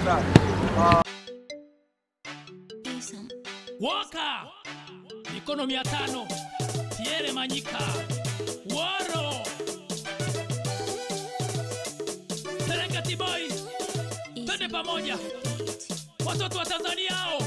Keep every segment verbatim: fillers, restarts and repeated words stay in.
Waka mikono mia tano Pierre Manyika Waro Serengeti Boy twende pamoja watoto wa Tanzania hao.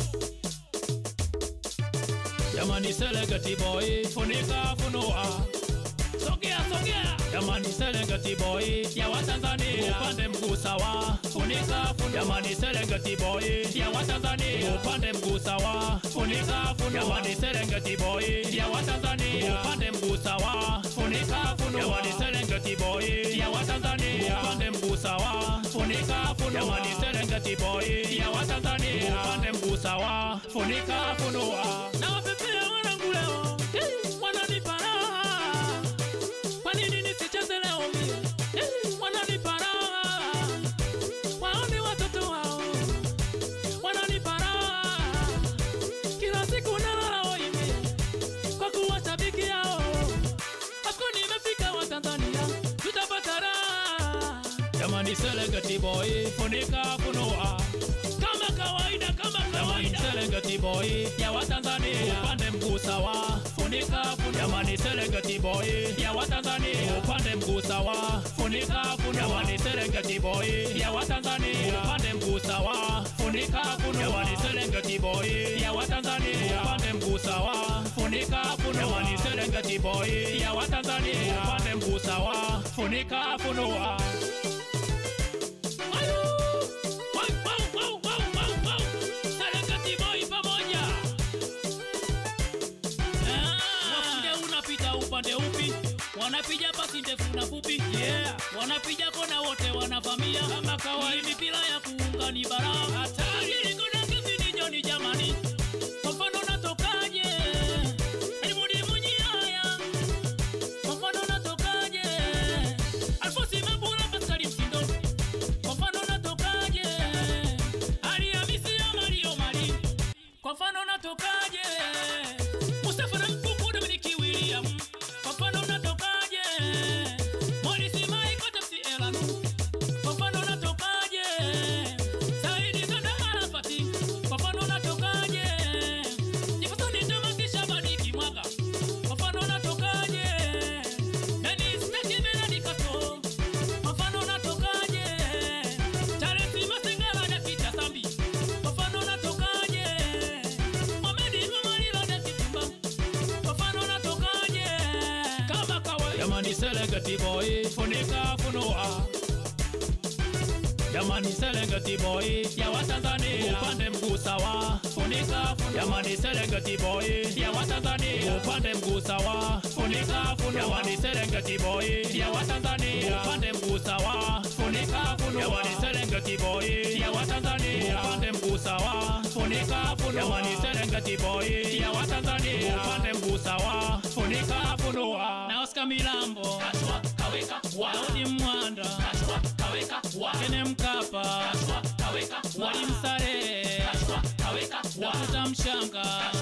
Jamani Serengeti Boy funika funua sogea sogea. Jamani Serengeti Boy ya wa Tanzania upande mguu sawa funika funua. Jamani Serengeti Boy ya wa Tanzania upande mguu sawa funika funua. Jamani Serengeti Boy ya wa Tanzania upande mguu sawa funika funua. Jamani Serengeti Boy ya wa Tanzania upande mguu sawa funika funua. Jamani Serengeti Boy ya wa Tanzania upande mguu sawa funika funua. Na wapepea wanangu leo wananipa raha. Kwa nini nisicheze leo mimi? Wananipa raha. Waone watoto wao wananipa raha. Kila siku nalala wime kwa kuwa shabiki yao. Hapo nimefika wa Tanzania tutapata raha. Jamani Serengeti Boy funika funua kama kawaida kama kawaida. Serengeti Boy ya wa Tanzania upande mguu sawa funika funua. Jamani Serengeti Boy ya wa Tanzania upande mguu sawa funika funua. Jamani Serengeti Boy ya wa Tanzania upande mguu sawa funika funua. Jamani Serengeti Boy ya wa Tanzania upande mguu sawa funika funua. Jamani Serengeti Boy ya wa Tanzania upande mguu sawa funika funua. Upande upi wanapiga pasi ndefu na fupi, yeah. Wanapiga kona wote wanavamia kama kawaida. Mipira ya kuunga ni bara hatari. Ningona kesi ni Johnny jamani. Kwa mfano natokaje? Alimudi mwenye haya. Kwa mfano natokaje? Alfosi Mabula Pascal Msindo. Kwa mfano natokaje? Ali Hamisi ya Mario Mali. Kwa mfano natokaje? Mustafa na Mkuku Dominic William. Kwa mfano natokaje? Morisi Maiko Tepsi Elanu. Kwa mfano natokaje? Saidi Zanda Arafati. Kwa mfano natokaje? Jefferson Ndomakisha Badiki Mwaka. Kwa mfano natokaje? Dennis Takibela Dikato. Kwa mfano natokaje? Charles Masengala na Kita Sambi. Kwa mfano natokaje? Mohamed Mamarila na Kitimba. Kwa mfano natokaje? Kama kawaida. Jamani Serengeti Boy funika funua. Jamani Serengeti Boy ya wa Tanzania upande mguu sawa funika funua. Jamani Serengeti Boy ya wa Tanzania upande mguu sawa funika funua. Jamani Serengeti Boy ya wa Tanzania upande mguu sawa funika funua. Jamani Serengeti Boy ya wa Tanzania upande mguu sawa funika funua. Jamani Serengeti Boy ya wa Tanzania upande mguu sawa funika funua. Na Oscar Milambo kachwa kaweka wa Daudi Mwanda kachwa kaweka wa Kene Mkapa kachwa kaweka wa Mwalimu Sare kachwa kaweka wa Kutamshanga.